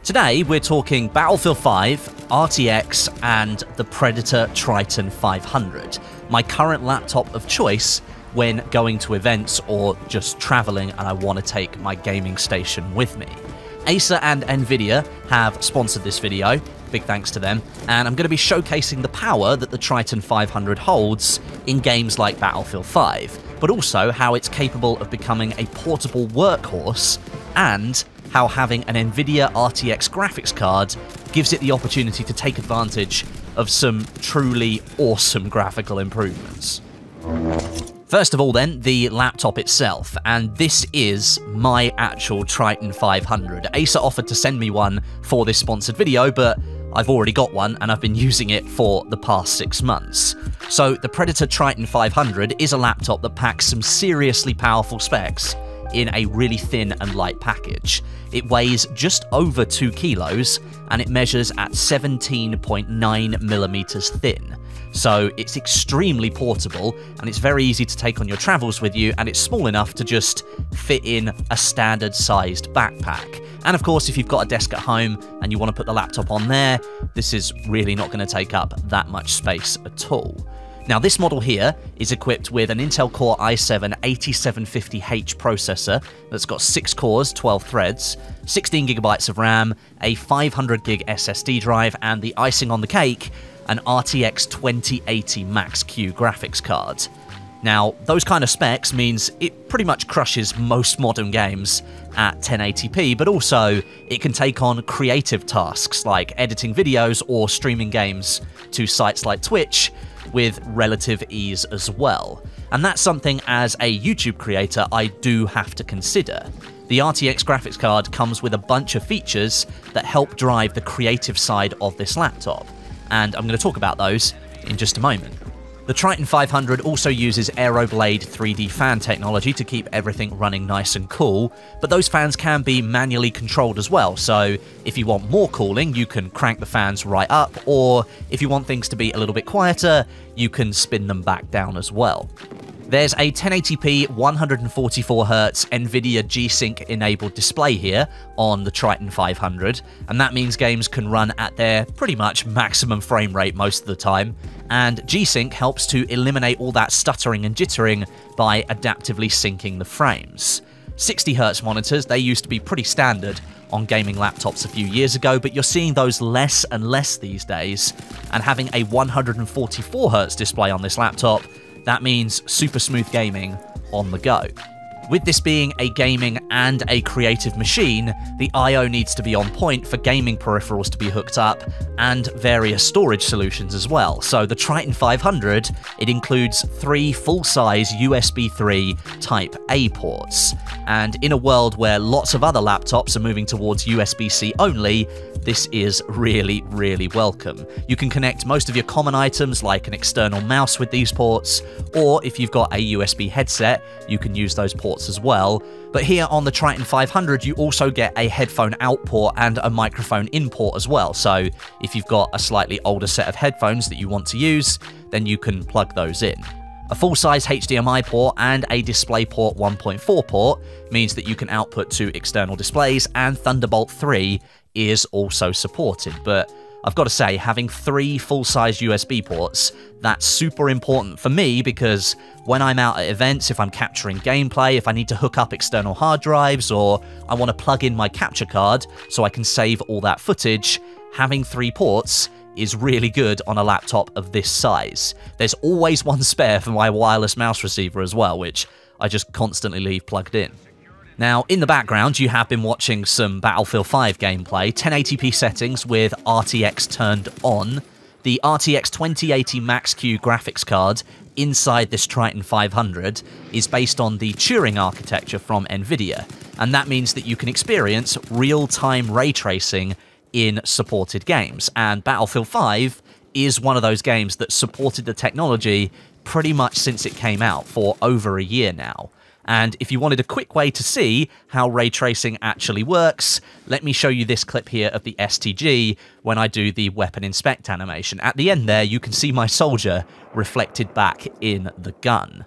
Today, we're talking Battlefield 5, RTX, and the Predator Triton 500, my current laptop of choice when going to events or just traveling and I want to take my gaming station with me. Acer and Nvidia have sponsored this video, big thanks to them, and I'm going to be showcasing the power that the Triton 500 holds in games like Battlefield 5, but also how it's capable of becoming a portable workhorse, and how having an Nvidia RTX graphics card gives it the opportunity to take advantage of some truly awesome graphical improvements. First of all then, the laptop itself, and this is my actual Triton 500. Acer offered to send me one for this sponsored video, but I've already got one and I've been using it for the past 6 months. So the Predator Triton 500 is a laptop that packs some seriously powerful specs in a really thin and light package. It weighs just over 2 kilos and it measures at 17.9 millimeters thin. So it's extremely portable and it's very easy to take on your travels with you, and it's small enough to just fit in a standard sized backpack. And of course, if you've got a desk at home and you want to put the laptop on there, this is really not going to take up that much space at all. Now, this model here is equipped with an Intel Core i7-8750H processor that's got 6 cores, 12 threads, 16 gigabytes of RAM, a 500 gig SSD drive, and the icing on the cake, an RTX 2080 Max-Q graphics card. Now, those kind of specs means it pretty much crushes most modern games at 1080p, but also it can take on creative tasks like editing videos or streaming games to sites like Twitch with relative ease as well. And that's something as a YouTube creator I do have to consider. The RTX graphics card comes with a bunch of features that help drive the creative side of this laptop, and I'm going to talk about those in just a moment. The Triton 500 also uses Aeroblade 3D fan technology to keep everything running nice and cool, but those fans can be manually controlled as well, so if you want more cooling, you can crank the fans right up, or if you want things to be a little bit quieter, you can spin them back down as well. There's a 1080p 144Hz Nvidia G-Sync enabled display here on the Triton 500, and that means games can run at their pretty much maximum frame rate most of the time, and G-Sync helps to eliminate all that stuttering and jittering by adaptively syncing the frames. 60Hz monitors, they used to be pretty standard on gaming laptops a few years ago, but you're seeing those less and less these days, and having a 144Hz display on this laptop, that means super smooth gaming on the go. With this being a gaming and a creative machine, the I/O needs to be on point for gaming peripherals to be hooked up, and various storage solutions as well. So the Triton 500, it includes 3 full-size USB 3 Type A ports. And in a world where lots of other laptops are moving towards USB-C only, this is really, really welcome. You can connect most of your common items like an external mouse with these ports, or if you've got a USB headset, you can use those ports as well. But here on the Triton 500, you also get a headphone out port and a microphone in port as well. So if you've got a slightly older set of headphones that you want to use, then you can plug those in. A full-size HDMI port and a DisplayPort 1.4 port means that you can output to external displays, and Thunderbolt 3 is also supported. But I've got to say, having 3 full-size USB ports, that's super important for me, because when I'm out at events, if I'm capturing gameplay, if I need to hook up external hard drives, or I want to plug in my capture card so I can save all that footage, having 3 ports is really good on a laptop of this size. There's always one spare for my wireless mouse receiver as well, which I just constantly leave plugged in. Now, in the background, you have been watching some Battlefield 5 gameplay, 1080p settings with RTX turned on. The RTX 2080 Max-Q graphics card inside this Triton 500 is based on the Turing architecture from Nvidia, and that means that you can experience real-time ray tracing in supported games, and Battlefield 5 is one of those games that supported the technology pretty much since it came out for over a year now. And if you wanted a quick way to see how ray tracing actually works, let me show you this clip here of the STG when I do the weapon inspect animation. At the end there, you can see my soldier reflected back in the gun.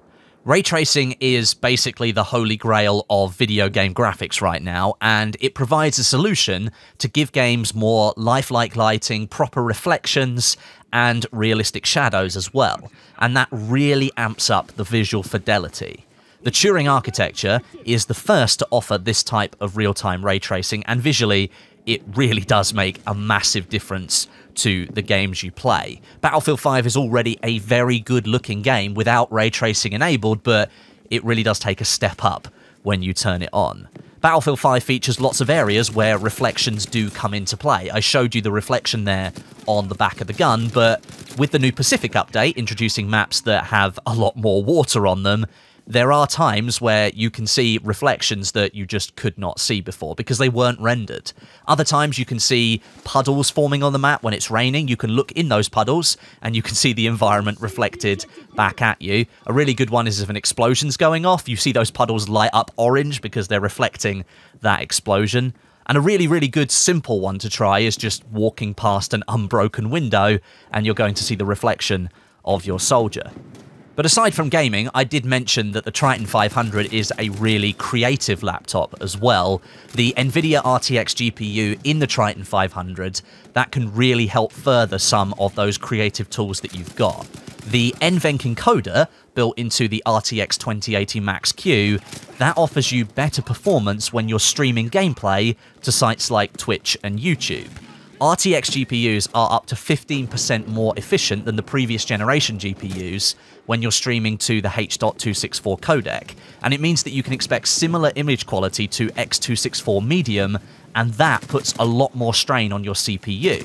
Ray tracing is basically the holy grail of video game graphics right now, and it provides a solution to give games more lifelike lighting, proper reflections, and realistic shadows as well. And that really amps up the visual fidelity. The Turing architecture is the first to offer this type of real-time ray tracing, and visually, it really does make a massive difference to the games you play. Battlefield 5 is already a very good-looking game without ray tracing enabled, but it really does take a step up when you turn it on. Battlefield 5 features lots of areas where reflections do come into play. I showed you the reflection there on the back of the gun, but with the new Pacific update introducing maps that have a lot more water on them, there are times where you can see reflections that you just could not see before because they weren't rendered. Other times you can see puddles forming on the map when it's raining. You can look in those puddles and you can see the environment reflected back at you. A really good one is if an explosion's going off, you see those puddles light up orange because they're reflecting that explosion. And a really, really good simple one to try is just walking past an unbroken window and you're going to see the reflection of your soldier. But aside from gaming, I did mention that the Triton 500 is a really creative laptop as well. The NVIDIA RTX GPU in the Triton 500, that can really help further some of those creative tools that you've got. The NVENC encoder, built into the RTX 2080 Max-Q, that offers you better performance when you're streaming gameplay to sites like Twitch and YouTube. RTX GPUs are up to 15% more efficient than the previous generation GPUs when you're streaming to the H.264 codec, and it means that you can expect similar image quality to X264 Medium, and that puts a lot more strain on your CPU.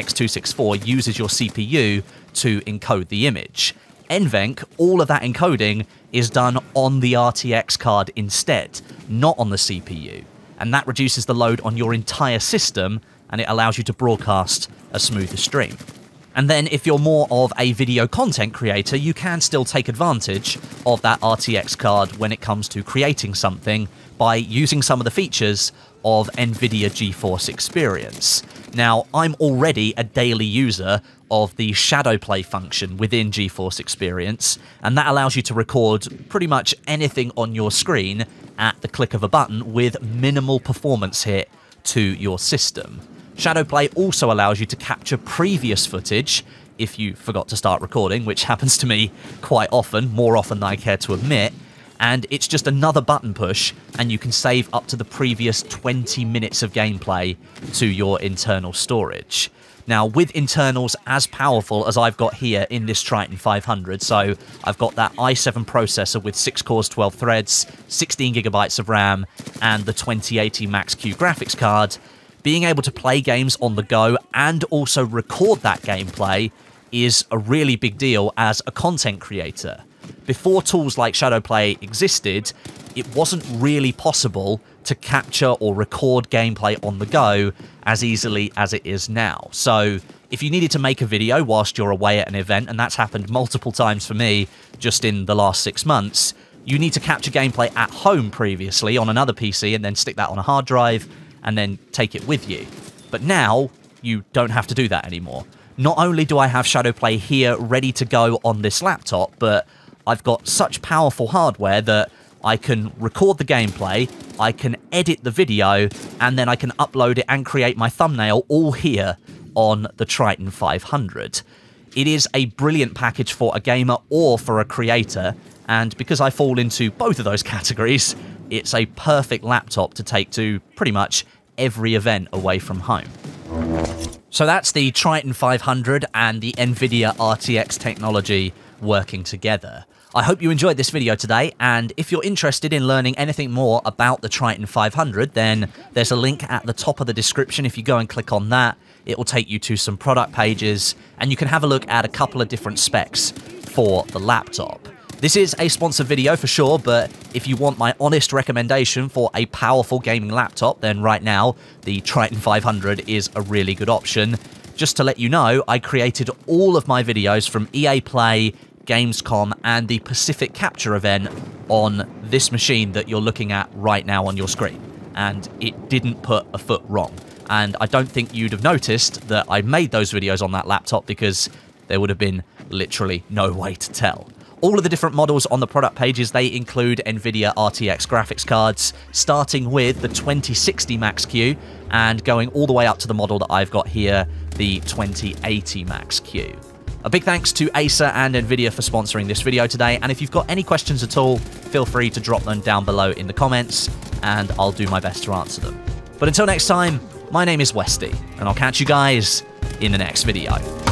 X264 uses your CPU to encode the image. NVENC, all of that encoding is done on the RTX card instead, not on the CPU, and that reduces the load on your entire system, and it allows you to broadcast a smoother stream. And then if you're more of a video content creator, you can still take advantage of that RTX card when it comes to creating something by using some of the features of NVIDIA GeForce Experience. Now, I'm already a daily user of the Shadowplay function within GeForce Experience, and that allows you to record pretty much anything on your screen at the click of a button with minimal performance hit to your system. Shadowplay also allows you to capture previous footage if you forgot to start recording, which happens to me quite often, more often than I care to admit, and it's just another button push and you can save up to the previous 20 minutes of gameplay to your internal storage. Now, with internals as powerful as I've got here in this Triton 500, so I've got that i7 processor with 6 cores, 12 threads, 16 gigabytes of RAM, and the 2080 Max-Q graphics card, being able to play games on the go and also record that gameplay is a really big deal as a content creator. Before tools like Shadowplay existed, it wasn't really possible to capture or record gameplay on the go as easily as it is now. So if you needed to make a video whilst you're away at an event, and that's happened multiple times for me just in the last 6 months, you need to capture gameplay at home previously on another PC and then stick that on a hard drive and then take it with you. But now, you don't have to do that anymore. Not only do I have Shadowplay here ready to go on this laptop, but I've got such powerful hardware that I can record the gameplay, I can edit the video, and then I can upload it and create my thumbnail all here on the Triton 500. It is a brilliant package for a gamer or for a creator, and because I fall into both of those categories, it's a perfect laptop to take to pretty much every event away from home. So that's the Triton 500 and the NVIDIA RTX technology working together. I hope you enjoyed this video today, and if you're interested in learning anything more about the Triton 500, then there's a link at the top of the description. If you go and click on that, it will take you to some product pages, and you can have a look at a couple of different specs for the laptop. This is a sponsored video for sure, but if you want my honest recommendation for a powerful gaming laptop, then right now, the Triton 500 is a really good option. Just to let you know, I created all of my videos from EA Play, Gamescom, and the Pacific Capture event on this machine that you're looking at right now on your screen. And it didn't put a foot wrong. And I don't think you'd have noticed that I made those videos on that laptop because there would have been literally no way to tell. All of the different models on the product pages, they include NVIDIA RTX graphics cards, starting with the 2060 Max-Q and going all the way up to the model that I've got here, the 2080 Max-Q. A big thanks to Acer and NVIDIA for sponsoring this video today, and if you've got any questions at all, feel free to drop them down below in the comments, and I'll do my best to answer them. But until next time, my name is Westy, and I'll catch you guys in the next video.